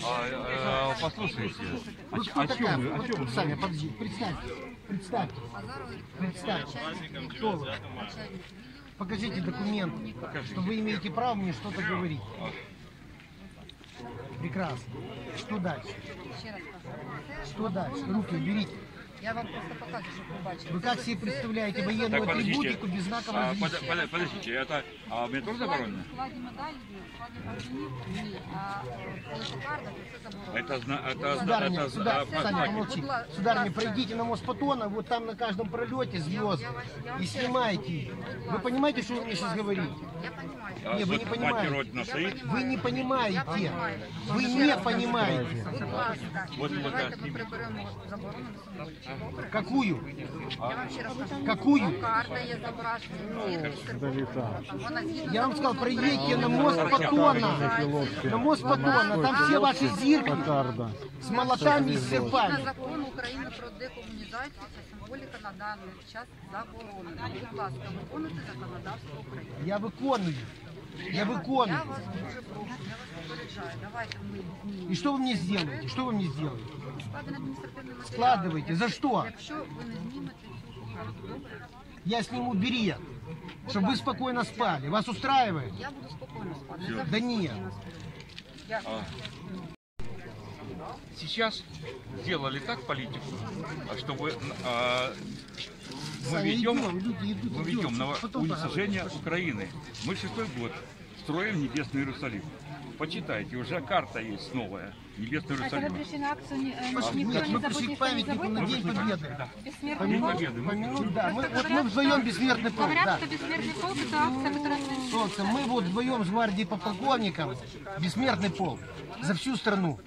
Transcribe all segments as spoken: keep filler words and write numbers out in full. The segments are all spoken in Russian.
А, а, послушайте, Вы кто о, такая? о чем вы? О Вот, чем вы? Саня, подожди, представьте, представьте, представьте, кто вы? Покажите документы, что вы имеете право мне что-то говорить. Прекрасно. Что дальше? Что дальше? Руки уберите. Я вам просто покажу, чтобы вы бачили. Вы как себе представляете военную Так, подождите. атрибутику без знаков А, различия? под- под- подождите, это а, мне тоже заборонено? Складні медалі, складні орденів, ні. А коли покарно, то це заборонено. Это, зна- это, Сударыня, это, сюда, а, Саня, а, помолчи. Будь ласка, Сударыня, будь ласка. пройдите на мост Патона, вот там на каждом пролете звезды, и снимайте их. Вы понимаете, что вы мне сейчас говорите? Я понимаю. а, Не, вы не вот понимаете. мать Родина стоит. Вы не понимаете. понимаю. Вы не понимаете. Будь ласка, Вот мы давайте так ми снимем. приберемо заборону на символічку. Добре? Какую? Я вам ще раз кажу. Какую? Карта є зображена. Вона згідно Я вам сказал, закону проедьте України. на мост Патона. На мост Патона. Там все ваши зирки с молотами и с Згідно серпами. закону України про декомунізацію, ця символіка на даний час заборонена. Будь ласка, виконуйте законодавство України. Я выконую. Я Я выконую. вас дуже прошу, я вас попереджаю. Давайте ми знімемо. И что вы мне сделаете? Что вы мне сделаете? Складений адміністративний матеріал. Складывайте. За что? Якщо ви не знімете цю покарку, добре? Я сниму берет, чтобы вы спокойно спали. Вас устраивает? Я буду спокійно спати. Всё. Да нет. Дякую. Сейчас сделали так политику, а чтобы а, мы Саня, ведем, идем, люди идут, мы идем. ведем на Потом уничтожение Украины. Мы шестой год строим Небесный Иерусалим. Почитайте, уже карта есть новая. Небесный А когда Иерусалим. пришли на акцию, ни- э, Пошли, никто нет, не мы забудет, пришли к никто не памятнику на забудет. День Победы. Бессмертный День полк. Победы. Мы- Помянуть, да. Мы, вот мы вдвоем бессмертный полк, Говорят, да. что бессмертный полк это акция, которая финансируется. Солнце, мы вот вдвоем с гвардией по полковникам, бессмертный полк, за всю страну.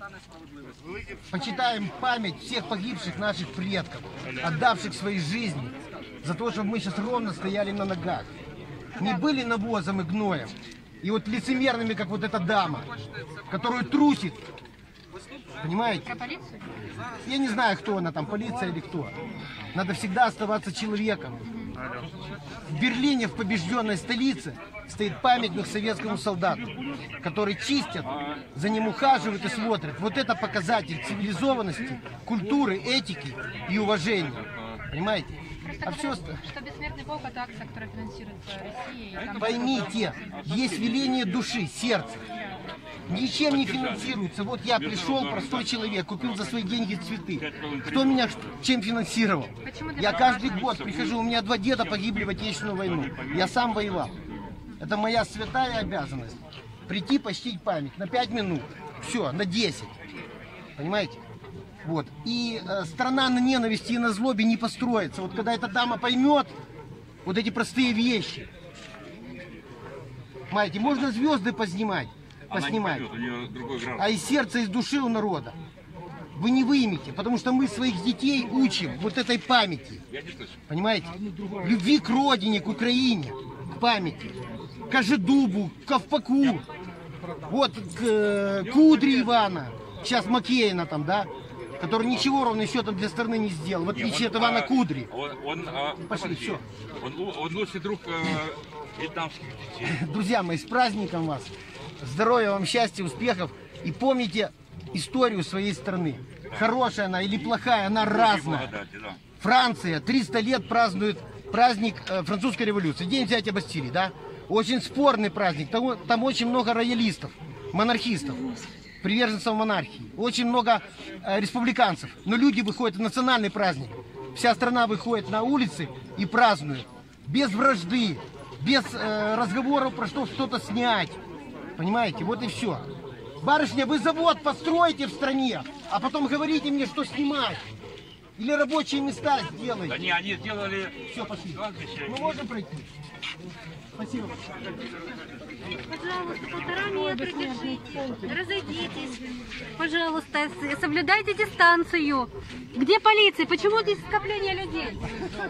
Почитаем память всех погибших наших предков, отдавших свои жизни, за то, чтобы мы сейчас ровно стояли на ногах. Не были навозом и гноем. И вот лицемерными, как вот эта дама, которую трусит. Понимаете? Про полицию? Я не знаю, кто она там, полиция или кто. Надо всегда оставаться человеком. В Берлине, в побежденной столице, стоит памятник советскому солдату, который чистят, за ним ухаживают и смотрят. Вот это показатель цивилизованности, культуры, этики и уважения. Понимаете? А все Что бессмертный полк это акция, которая финансируется Россией. и там- поймите, есть веление души, сердца. Ничем не финансируется. Вот я пришел, простой человек, купил за свои деньги цветы. Кто меня ш- чем финансировал? Почему для Я вас каждый важно? год прихожу, у меня два деда погибли в Отечественную войну. Я сам воевал. Это моя святая обязанность. Прийти почтить память на пять минут. Все, на десять. Понимаете? Вот. И э, страна на ненависти и на злобе не построится. Вот когда эта дама поймет вот эти простые вещи. Понимаете, можно звезды познимать, Она не поснимать. поймет, у нее другой граждан. А из сердца, из души у народа вы не выймете, потому что мы своих детей учим вот этой памяти. Я не слышу. Понимаете? Любви к родине, к Украине, к памяти. К Кожедубу, к Ковпаку. Вот к э, Кудре Ивана. Сейчас Макеина там, да? Который ничего ровно счетом для страны не сделал, в Не, отличие он, от Ивана а, Кудри. Он, он, а, Пошли, подожди. всё. Он, лу- он лучший друг э, вьетнамских детей. Друзья мои, с праздником вас. Здоровья вам, счастья, успехов. И помните историю своей страны. Хорошая она или плохая, она разная. Благодати, да. Франция триста лет празднует праздник э, французской революции. День взятия Бастилии, да? Очень спорный праздник. Там, там очень много роялистов, монархистов, приверженцев монархии. Очень много э, республиканцев. Но люди выходят в национальный праздник. Вся страна выходит на улицы и празднует. Без вражды, без э, разговоров про что что-то снять. Понимаете? Вот и все. Барышня, вы завод построите в стране, а потом говорите мне, что снимать. Или рабочие места Да сделайте. не, они сделали Все, пошли. кладбище. Мы можем пройти? Спасибо. Пожалуйста, полтора метра держите. Разойдитесь. Пожалуйста, с- соблюдайте дистанцию. Где полиция? Почему здесь скопление людей?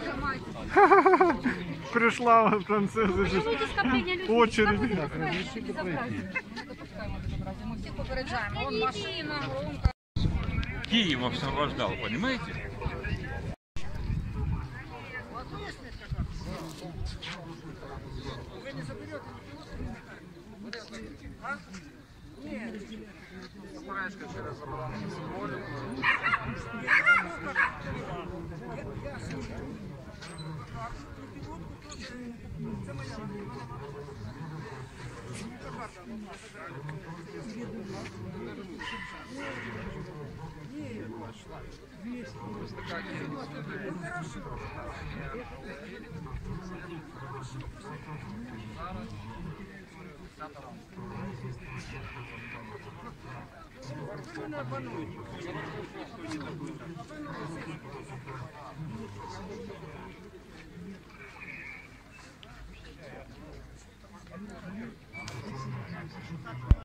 Пришла французы. Почему здесь скопление людей? Очередь. Не допускаємо безобразия. Ми всіх попереджаємо. Вон машина, громко. Киев освобождал, понимаете? Вы не заберете, не книжка через заборонену символіку. Ось така кількість людей. Зараз